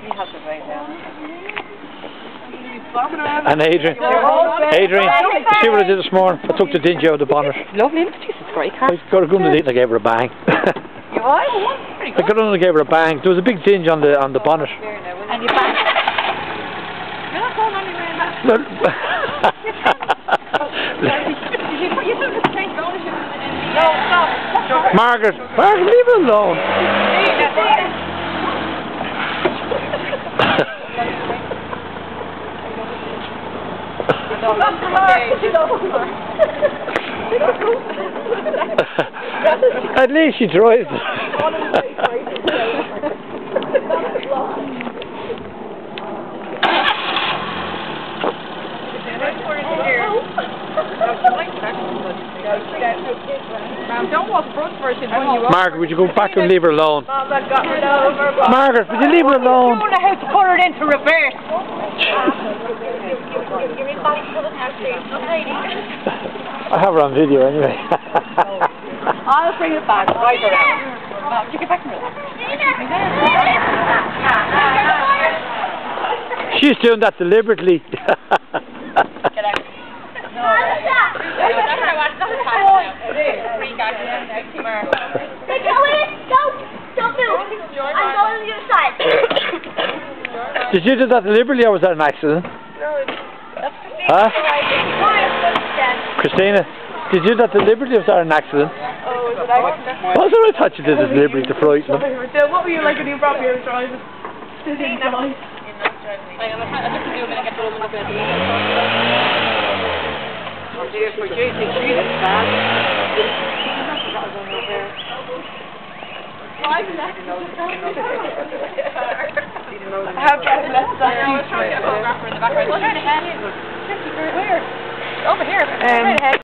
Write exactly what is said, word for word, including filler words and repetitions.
He has it right now. And Adrian, Adrian, see what I did this morning? I took the dingy out of the bonnet. Lovely, look at this, it's great car. I got a gun to it and I gave her a bang. You are? Pretty good. I got on and I gave her a bang. There was a big dinge on the on the bonnet. And you bang. You're not going anywhere now. You took the change of ownership in the... No, stop. Margaret, Margaret, leave her alone. At least she drives. Margaret, would you go back and leave her alone? Margaret, would you leave her alone? You know how to put her into reverse. I have her on video anyway. I'll bring it back right around. No, you get back and relax. She's doing that deliberately. Get out. No, that's how I watch the time now. It is. Three guys next to her. Hey, go in! Go! Don't move! I'm going to the other side. Did you do that deliberately or was that an accident? No, that's Huh? Christina. Christina, did you do that deliberately or was that an accident? Oh, is it accident? Well, I thought you did it deliberately to frighten them. What were you like when you brought me here driving? Sitting driving. I just do a minute, get the woman up there. Oh dear, for you, think she's bad. I have to let that. I was trying to photograph her in the background. Look at the head. Where? Over here. Um,